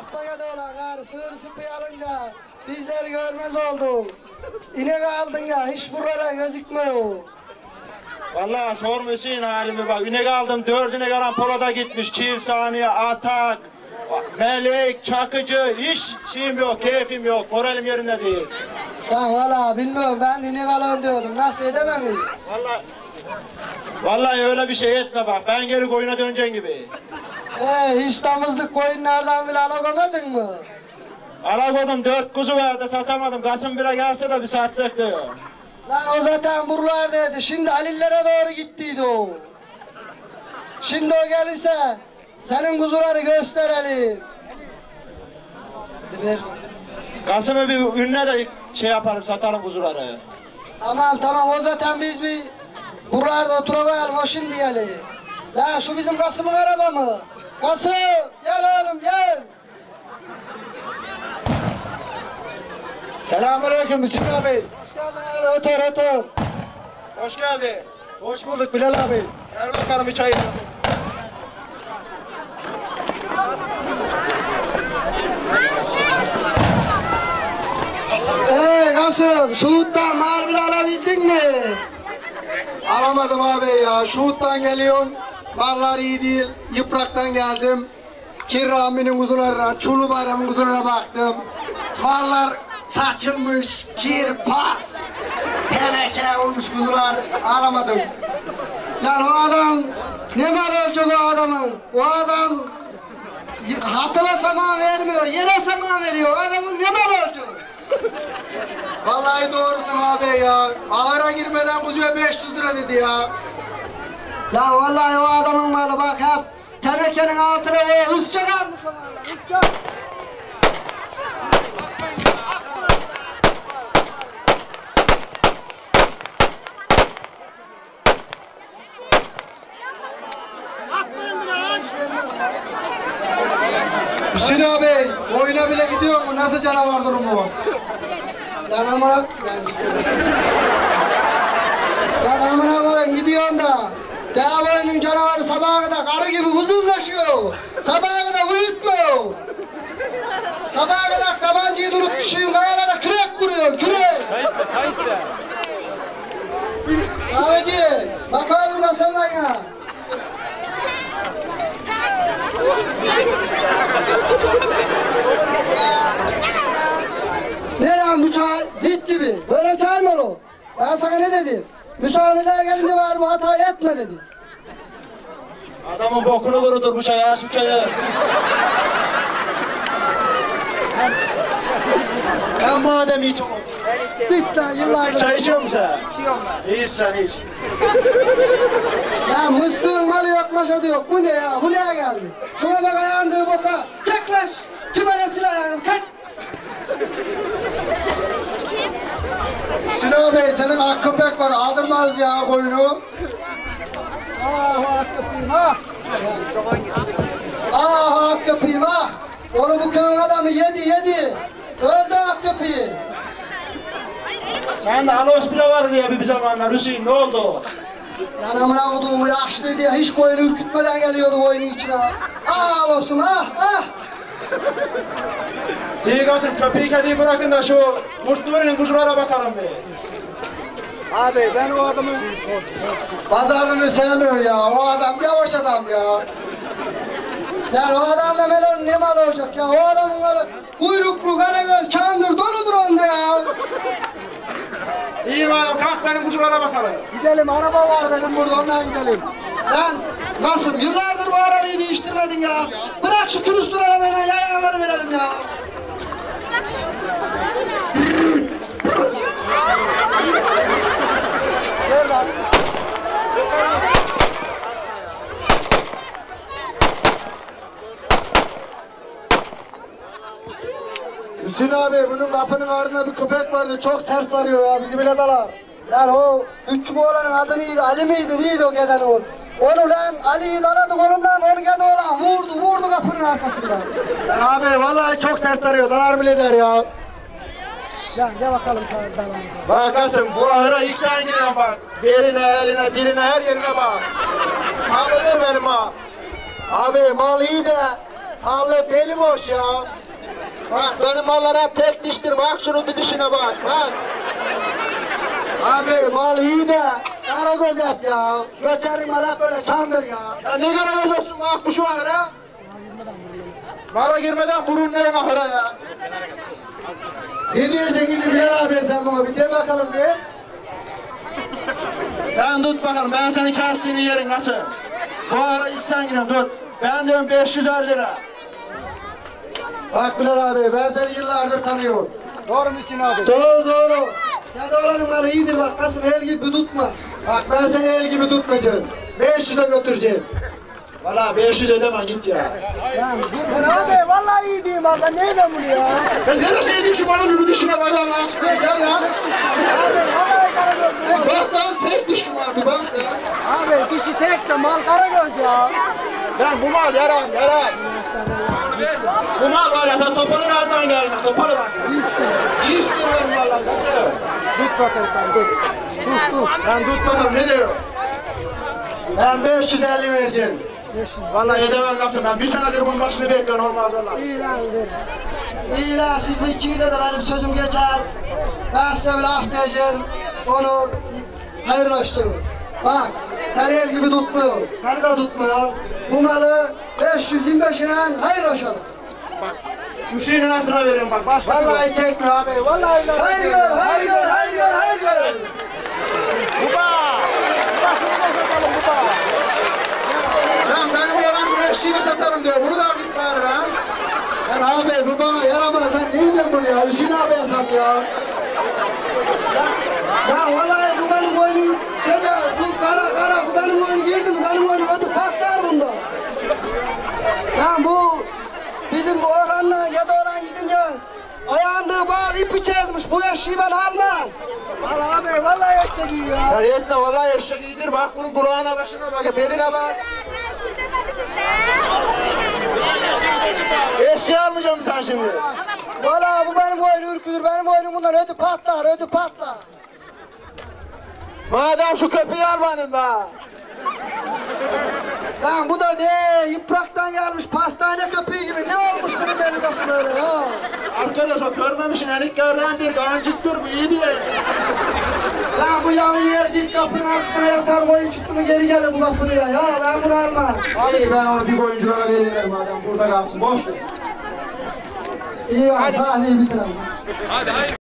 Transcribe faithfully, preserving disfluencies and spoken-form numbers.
Apaga'da olan karı sığır sıpıyı alınca bizleri görmez oldu. İnek aldın ya hiç buralara gözükmüyor. Vallahi sormuşsun halimi bak. İnek aldım, dört inek alan poloda gitmiş. Çiğ saniye, atak, melek, çakıcı, hiç şeyim yok, keyfim yok, moralim yerinde değil. Ya valla bilmiyorum, ben inek alın diyordum, nasıl edemem mi? Vallahi, vallahi öyle bir şey etme bak, ben geri koyuna döneceğin gibi. Ee, hiç damızlık koyunlardan bile alamadın mı? Alakoydum, dört kuzu vardı, satamadım. Kasım bire gelse de bir satsak diyor. Lan o zaten buralardaydı, şimdi Halillere doğru gittiydi o. Şimdi o gelirse senin kuzuları gösterelim. Hadi ver. Kasım'ı bir ününe de şey yaparım, satarım kuzuları. Tamam tamam, o zaten biz bir buralarda oturalım, o şimdi gelir. Lan şu bizim Kasım'ın araba mı? Kasım gel oğlum gel. Selamünaleyküm Hüsnü abi. Hoş geldin abi, otur otur. Hoş geldin. Hoş bulduk Bilal abi. Gel bakalım bir çay içelim. Eee Kasım, Şuhut'tan mal bile alabildin mi? Alamadım abi ya. Şuhut'tan geliyorum. Mallar iyi değil. Yıprak'tan geldim. Kirrami'nin kuzularına, Çulu Bayram'ın kuzularına baktım. Mallar saçılmış, kirpas, teneke olmuş kuzular. Alamadım. Yani o adam ne mal olacak o adamın? O adam hatıra saman vermiyor, yere saman veriyor. O adamın ne mal olacak? Vallahi doğrusun abi ya. Ahıra girmeden kuzuya beş yüz lira dedi ya. Ya vallahi o adamın malı bak hep tenekenin altına o ısça kalmış o malı, ısça. Hüsnü abi, oyuna bile gidiyor mu? Nasıl canavar durumu? Lan amına Lan amına koyayım gidiyorum da Dev oyunun canavarı sabaha kadar karı gibi huzurlaşıyor. Sabaha kadar uyutmuyor. Sabaha kadar tabancayı durup düşüyorum, kayalara kürek kuruyorum, kürek. Çay iste, çay iste. Kahveci, bak oğlum nasıl lan ya. Ne lan bu çay? Zit gibi. Böyle çay mı o? Ben sana ne dedim? Misafirler gelince var bu hatayı etme dedim. Adamın bokunu kurutur bu çay ya, şu çayı. Ben madem hiç oğlum. Zit lan yıllardır. Çay içiyor musun sen? İçiyorum ben. İç sen iç. Ya mıstığın malı yok maşadı yok. Bu ne ya? Bu neye geldi? Şuna bak ayağındığı boka. Tek lan çimenesiyle ayağım. Kalk. Hüsnü abi, senin ak köpek var. Aldırmaz ya koyunu. Ah ak köpüğüm ah. Ah ak köpüğüm ah. Onu bu köyün adamı yedi yedi. Öldü ak köpüğü. Sen de alos bile var diye bir zamanlar Hüseyin, ne oldu? Lan amına koduğumu yaşlı diye hiç koyunu ürkütmeden geliyordu koyunun içine. Ah olsun ah ah. İyi Kasım, köpeği kediyi bırakın da şu kurtluğunun kuzulara bakalım bir. Abi ben o adamın pazarını sevmiyorum ya. O adam yavaş adam ya. Yani o adamla melon ne mal olacak ya? O adamın malı kuyruklu, karagöz, kandır doludur onda ya. İyi madem, kalk benim kuzulara bakalım. Gidelim, araba var benim burada, ondan gidelim. Lan nasıl yıllardır bu arabayı değiştirmedin ya? Bırak şu külüstür arabayla yayaları verelim ya. Hüsnü abi, bunun kapının ardında bir köpek vardı, çok sert sarıyor ya, bizi bile dalar. Lan o küçük oğlanın adı neydi? Ali miydi? Neydi o geden oğul? Onu lan Ali'yi daladı kolundan, onu geden oğlan vurdu, vurdu kapının arkasından. Lan abi vallahi çok sert sarıyor, dalar bile der ya. Lan gel bakalım sana dalanı. Bak Kasım, bu ahıra ilk sen giriyorsun bak. Beline, eline, diline, her yerine bak. Sağlıdır benim ha. Abi mal iyi de Vallahi beli boş ya. Bak benim mallar hep tek diştir. Bak şunun bir dişine bak. Bak. Abi mal iyi de karagöz yap ya. Göçerin mal hep böyle çamdır ya. Ya ne karagöz olsun bak bu şu ahıra. Mala girmeden burun ne ahıra ya. Ne diyeceksin şimdi Bilal abi sen bana bir de bakalım diye. Sen tut bakalım, ben senin kestiğini yerin nasıl? Bu ara ilk sen yine tut. Ben diyorum beş yüz elli lira. Bak Bilal abi ben seni yıllardır tanıyorum. Doğru musun abi? Doğru doğru. Ya da oranın malı iyidir bak Kasım el gibi tutma. Bak ben seni el gibi tutmayacağım. beş yüze götüreceğim. Valla beş yüz ödeme git ya. Abi vallahi iyi diyeyim abi. Ben neyle bunu ya? Ben neresi dişim oğlum bir dişine bak Allah aşkına gel ya. Abi vallahi karagöz. Bak lan tek dişim var bir bak ya. Abi dişi tek de mal karagöz ya. Ben bu mal yaram yaram. Bu mal var ya sen topalı razdan gelme topalı bak. Cistir benim valla nasıl? Tut bakalım sen tut. Tut tut. Ben tut bakalım ne diyor? Ben beş yüz elli vereceğim. Vallahi edemez nasıl ben bir senedir bunun başını bekliyorum olmaz valla. İyi lan ver. İyi lan siz bu ikinize de benim sözüm geçer. Ben size bir laf diyeceğim. Onu hayırlaştırın. Bak sen el gibi tutmuyor. Seni de tutmuyor. Bu malı beş yüz yirmi beşine hayırlaşalım. Hüseyin'in hatırına veriyorum bak başka. Vallahi çekme abi. Vallahi lan. Hayır gör, hayır gör, hayır gör, hayır gör. Baba! Lan benim oğlan eşeğini satarım diyor. Bunu da git bari lan. Ben abi bu bana yaramaz. Ben neydim bunu ya? Hüseyin abiye sat ya. Ya vallahi bu benim oyunu, gece bu kara kara bu benim oyunu girdi mi benim oyunu ödü patlar bunda. Ya bu bizim bu Orhan'la ya da Orhan gidince ayağında bağlı ipi çizmiş bu eşeği ben almam. Vallahi abi vallahi eşek iyi ya. Ya yetme vallahi eşek iyidir bak bunun kulağına başına bak beline bak. Eşeği almayacağım sen şimdi. Vallahi bu benim oyunu ürküdür benim oyunum bundan ödü patlar ödü patlar. Madem şu köpeği al benim be. Lan bu da de yıpraktan gelmiş pastane köpeği gibi ne olmuş benim benim başım öyle ya. Arkadaş o görmemişsin eniklerdendir kancıktır bu iyi diye. Lan bu yalı yer git kapının arkasına yatar boyun çıktı mı geri gelir bu kapıya ya ben bunu almam. Hadi ben onu bir oyunculara veririm madem burada kalsın boş ver. İyi ya sahneyi bitirelim.